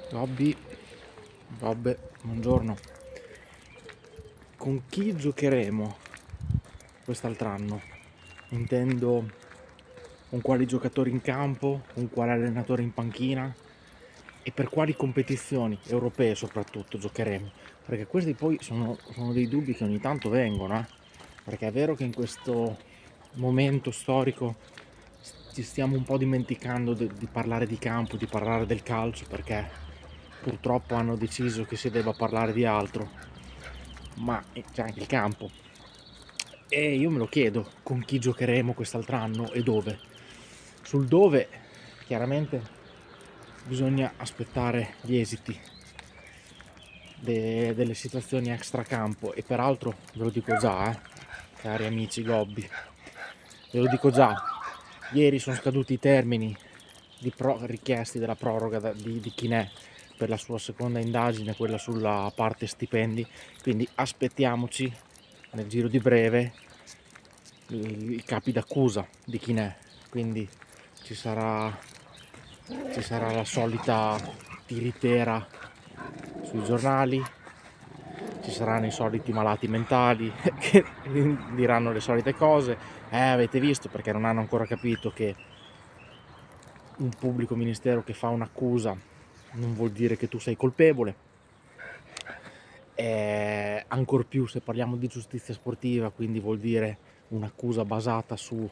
Gobbi, vabbè, buongiorno. Con chi giocheremo quest'altro anno? Intendo con quali giocatori in campo, con quale allenatore in panchina e per quali competizioni europee soprattutto giocheremo. Perché questi poi sono dei dubbi che ogni tanto vengono, perché è vero che in questo momento storico ci stiamo un po' dimenticando di parlare di campo, di parlare del calcio, perché purtroppo hanno deciso che si debba parlare di altro, ma c'è anche il campo. E io me lo chiedo con chi giocheremo quest'altro anno e dove. Sul dove, chiaramente, bisogna aspettare gli esiti delle situazioni extracampo e peraltro ve lo dico già, cari amici Gobbi, ve lo dico già, ieri sono scaduti i termini richiesti della proroga di Chinè per la sua seconda indagine, quella sulla parte stipendi, quindi aspettiamoci nel giro di breve i capi d'accusa di Chinè, quindi ci sarà la solita tiritera sui giornali, ci saranno i soliti malati mentali che diranno le solite cose, avete visto, perché non hanno ancora capito che un pubblico ministero che fa un'accusa non vuol dire che tu sei colpevole. Ancor più se parliamo di giustizia sportiva, quindi vuol dire un'accusa basata su,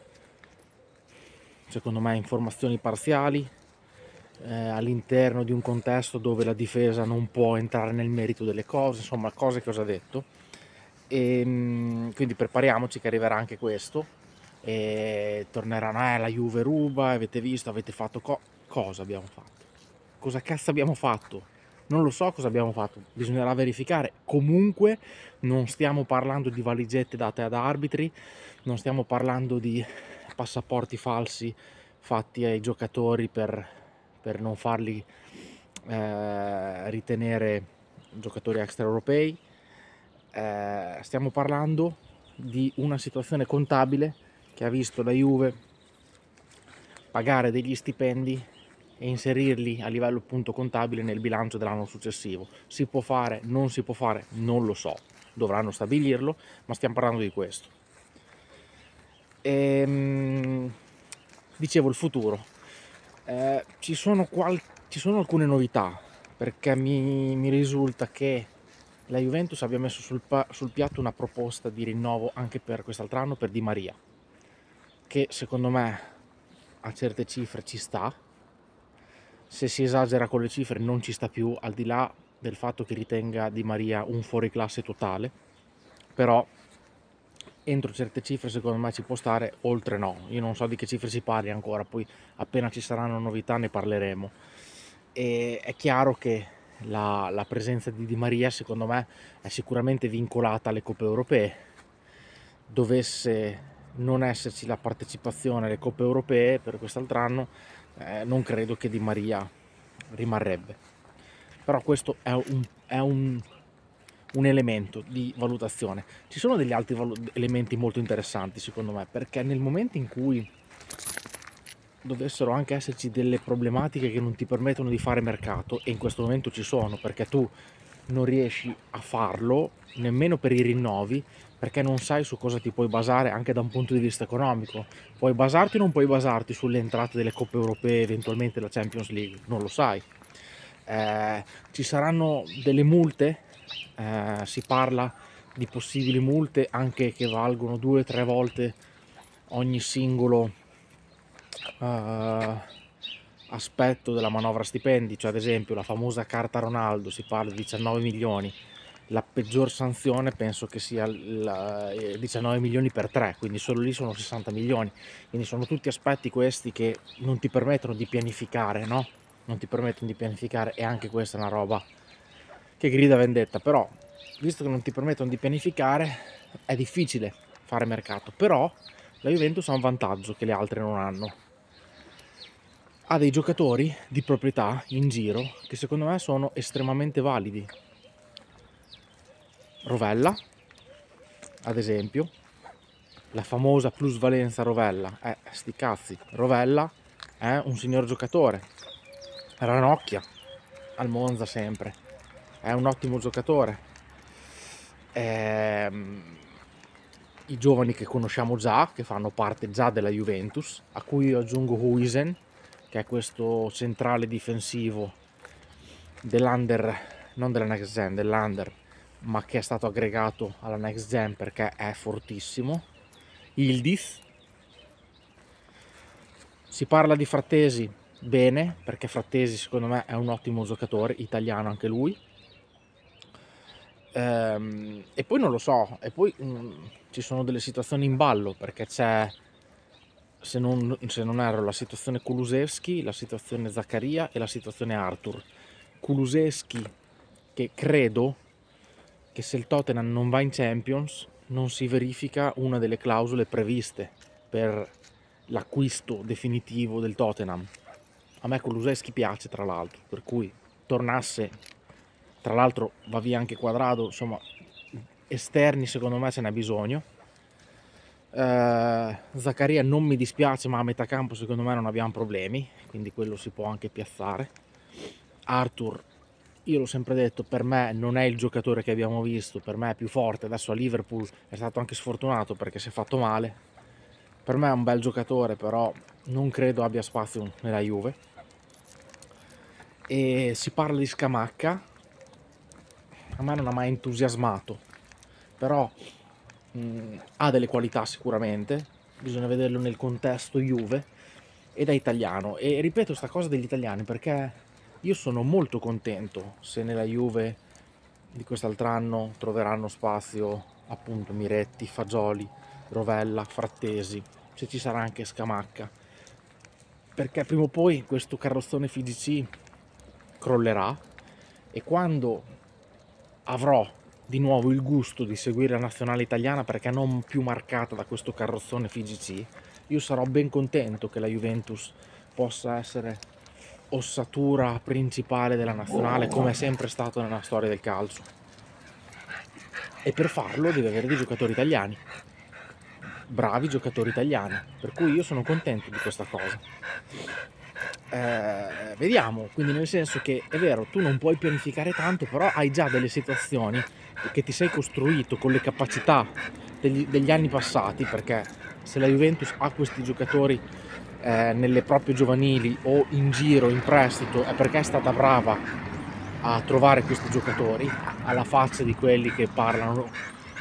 secondo me, informazioni parziali all'interno di un contesto dove la difesa non può entrare nel merito delle cose, insomma cose che ho già detto. Quindi prepariamoci che arriverà anche questo e torneranno, la Juve ruba, avete visto, avete fatto cosa abbiamo fatto? Cosa cazzo abbiamo fatto? Non lo so cosa abbiamo fatto, bisognerà verificare. Comunque non stiamo parlando di valigette date ad arbitri, non stiamo parlando di passaporti falsi fatti ai giocatori per non farli ritenere giocatori extraeuropei. Stiamo parlando di una situazione contabile che ha visto la Juve pagare degli stipendi e inserirli a livello appunto contabile nel bilancio dell'anno successivo. Si può fare, non si può fare, non lo so, dovranno stabilirlo, ma stiamo parlando di questo. Dicevo il futuro. Ci sono alcune novità, perché mi risulta che la Juventus abbia messo sul piatto una proposta di rinnovo anche per quest'altro anno per Di Maria, che secondo me a certe cifre ci sta. Se si esagera con le cifre non ci sta più, al di là del fatto che ritenga Di Maria un fuoriclasse totale, però entro certe cifre secondo me ci può stare, oltre no. Io non so di che cifre si parli ancora, poi appena ci saranno novità ne parleremo. E è chiaro che la presenza di Di Maria secondo me è sicuramente vincolata alle coppe europee. Dovesse non esserci la partecipazione alle coppe europee per quest'altro anno, non credo che Di Maria rimarrebbe. Però questo è un elemento di valutazione. Ci sono degli altri elementi molto interessanti secondo me, perché nel momento in cui dovessero anche esserci delle problematiche che non ti permettono di fare mercato, e in questo momento ci sono, perché tu non riesci a farlo nemmeno per i rinnovi, perché non sai su cosa ti puoi basare anche da un punto di vista economico. Puoi basarti o non puoi basarti sulle entrate delle coppe europee, eventualmente la Champions League, non lo sai. Ci saranno delle multe, si parla di possibili multe anche che valgono 2 o 3 volte ogni singolo aspetto della manovra stipendi, cioè ad esempio la famosa carta Ronaldo, si parla di 19 milioni, la peggior sanzione penso che sia 19 milioni per 3, quindi solo lì sono 60 milioni, quindi sono tutti aspetti questi che non ti permettono di pianificare, no? Non ti permettono di pianificare, e anche questa è una roba che grida vendetta, però visto che non ti permettono di pianificare è difficile fare mercato, però la Juventus ha un vantaggio che le altre non hanno. Ha dei giocatori di proprietà in giro che secondo me sono estremamente validi. Rovella, ad esempio, la famosa plusvalenza Rovella, sti cazzi, Rovella è un signor giocatore. Ranocchia, al Monza sempre, è un ottimo giocatore. I giovani che conosciamo già, che fanno parte già della Juventus, a cui io aggiungo Huijsen, che è questo centrale difensivo dell'Under, non della Next Gen, dell'Under, ma che è stato aggregato alla Next Gen perché è fortissimo. Yildiz. Si parla di Frattesi bene, perché Frattesi secondo me è un ottimo giocatore, italiano anche lui. E poi non lo so, e poi ci sono delle situazioni in ballo, perché c'è, se non erro, la situazione Kulusevski, la situazione Zaccaria e la situazione Arthur. Kulusevski, che credo che se il Tottenham non va in Champions non si verifica una delle clausole previste per l'acquisto definitivo del Tottenham. A me Kulusevski piace, tra l'altro, per cui tornasse, tra l'altro va via anche Quadrado, insomma esterni secondo me ce n'è bisogno. Zaccaria non mi dispiace, ma a metà campo secondo me non abbiamo problemi, quindi quello si può anche piazzare. Arthur, io l'ho sempre detto, per me non è il giocatore che abbiamo visto, per me è più forte. Adesso a Liverpool è stato anche sfortunato perché si è fatto male. Per me è un bel giocatore, però non credo abbia spazio nella Juve. E si parla di Scamacca, a me non ha mai entusiasmato, però ha delle qualità sicuramente, bisogna vederlo nel contesto Juve, ed è italiano. E ripeto questa cosa degli italiani perché io sono molto contento se nella Juve di quest'altro anno troveranno spazio appunto Miretti, Fagioli, Rovella, Frattesi, se ci sarà anche Scamacca, perché prima o poi questo carrozzone FIGC crollerà e quando avrò di nuovo il gusto di seguire la nazionale italiana perché non più marcata da questo carrozzone FIGC, io sarò ben contento che la Juventus possa essere ossatura principale della nazionale come è sempre stato nella storia del calcio, e per farlo deve avere dei giocatori italiani, bravi giocatori italiani, per cui io sono contento di questa cosa. Vediamo, quindi nel senso che è vero, tu non puoi pianificare tanto, però hai già delle situazioni che ti sei costruito con le capacità degli anni passati, perché se la Juventus ha questi giocatori nelle proprie giovanili o in giro, in prestito, è perché è stata brava a trovare questi giocatori alla faccia di quelli che parlano,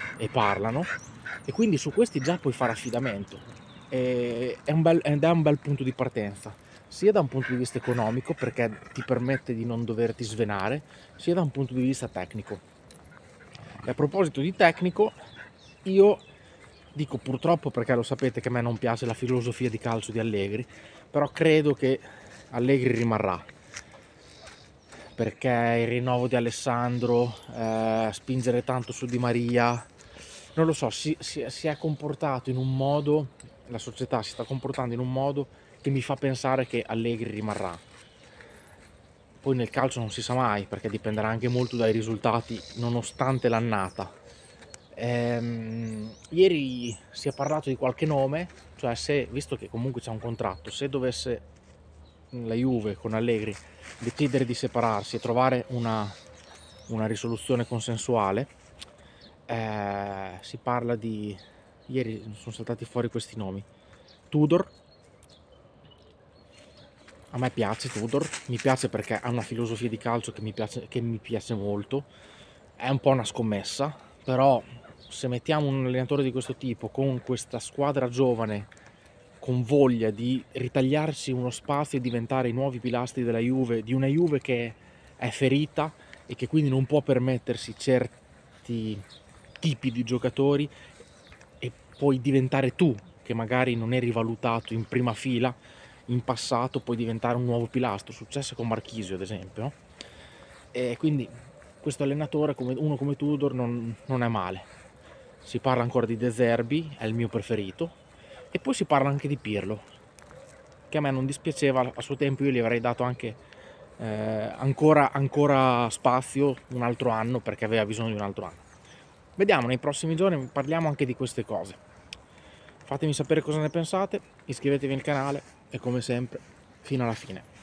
e quindi su questi già puoi fare affidamento, ed è un bel punto di partenza, sia da un punto di vista economico perché ti permette di non doverti svenare, sia da un punto di vista tecnico. E a proposito di tecnico, io dico purtroppo perché lo sapete che a me non piace la filosofia di calcio di Allegri, però credo che Allegri rimarrà, perché il rinnovo di Alessandro, spingere tanto su Di Maria, non lo so, si è comportato in un modo, la società si sta comportando in un modo che mi fa pensare che Allegri rimarrà. Poi nel calcio non si sa mai, perché dipenderà anche molto dai risultati nonostante l'annata. Ieri si è parlato di qualche nome, cioè se, visto che comunque c'è un contratto, se dovesse la Juve con Allegri decidere di separarsi e trovare una risoluzione consensuale, si parla di, ieri sono saltati fuori questi nomi: Tudor. A me piace Tudor, mi piace perché ha una filosofia di calcio che mi piace molto, è un po' una scommessa, però se mettiamo un allenatore di questo tipo con questa squadra giovane, con voglia di ritagliarsi uno spazio e diventare i nuovi pilastri della Juve, di una Juve che è ferita e che quindi non può permettersi certi tipi di giocatori, e puoi diventare tu, che magari non eri valutato in prima fila in passato, puoi diventare un nuovo pilastro. Successo con Marchisio ad esempio, no? E quindi questo allenatore, uno come Tudor, non è male. Si parla ancora di De Zerbi, è il mio preferito, e poi si parla anche di Pirlo, che a me non dispiaceva a suo tempo, io gli avrei dato anche ancora spazio, un altro anno, perché aveva bisogno di un altro anno. Vediamo, nei prossimi giorni parliamo anche di queste cose. Fatemi sapere cosa ne pensate, iscrivetevi al canale e come sempre fino alla fine.